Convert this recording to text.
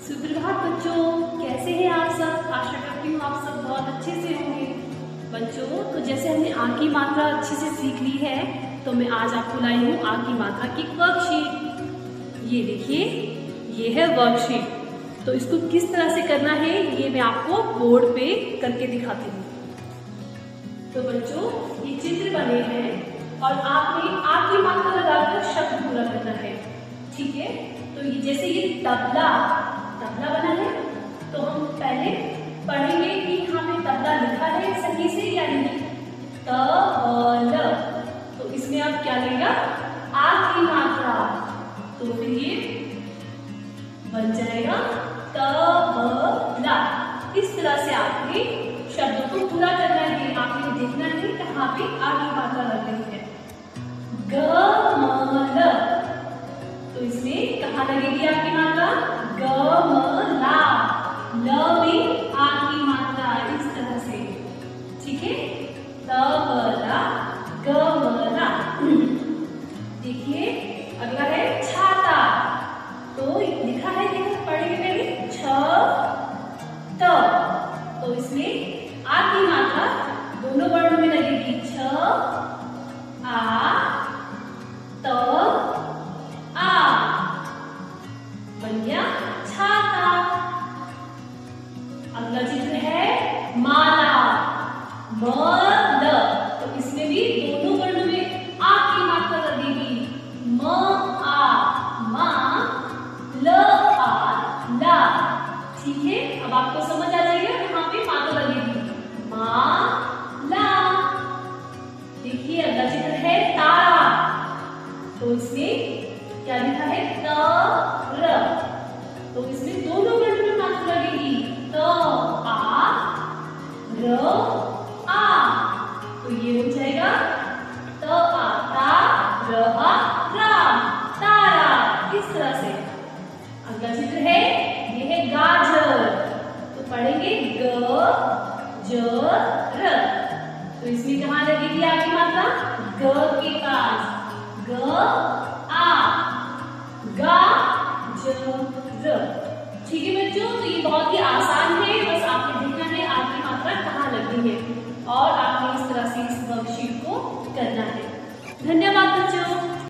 सुप्रभात बच्चों, कैसे हैं आप सब। आशा करती हूँ आप सब बहुत अच्छे से होंगे। बच्चों, तो जैसे हमने आ की मात्रा अच्छे से सीख ली है, तो मैं आज आपको लाई हूँ आ की मात्रा की वर्कशीट। ये देखिए, ये है वर्कशीट। तो इसको किस तरह से करना है ये मैं आपको बोर्ड पे करके दिखाती हूँ। तो बच्चों, ये चित्र बने हैं और आपने आ की मात्रा लगाकर शब्द पूरा करना है, ठीक है। तो ये जैसे ये तबला बना है, तो हम पहले पढ़ेंगे कि यहाँ पे तबला लिखा है सही से या नहीं। तबला, तो इसमें अब क्या लगेगा, आ की मात्रा, तो फिर ये बन जाएगा तबला। इस तरह से आपने शब्दों को पूरा करना है। आपने देखना है कहाँ पे आ की मात्रा लग रही है। गमला, तो इसमें कहाँ लगेगी आ की मात्रा, गमला। ल में आ की मात्रा इस तरह से, ठीक है। तबला, गमला। देखिए अगला है छाता। तो लिखा है, देखो पढ़ेंगे पहले, छ त। तो इसमें आ की मात्रा दोनों वर्णों में लगेगी, छ आ त आ, बन गया छाता। अगला चित्र है माला, म ल। तो इसमें भी दोनों वर्णों में आ की मात्रा लगेगी, म आ मा, ल आ ला, ठीक है। अब आपको समझ आ जाएगा यहाँ पे मात्रा लगेगी, मा ला। देखिए अगला चित्र है तारा। तो इसमें क्या लिखा है, त र। तो इसमें दोनों वर्णों में मात्रा लगेगी, त आ र आ। तो ये हो जाएगा त आ ता, र आ रा, तारा। इस तरह से। अगला चित्र है, ये है गाजर। तो पढ़ेंगे ग ज र। तो इसमें कहाँ लगेगी आ की मात्रा, ग के पास, ग आ, गा ज र, ठीक है बच्चों। तो ये बहुत ही आसान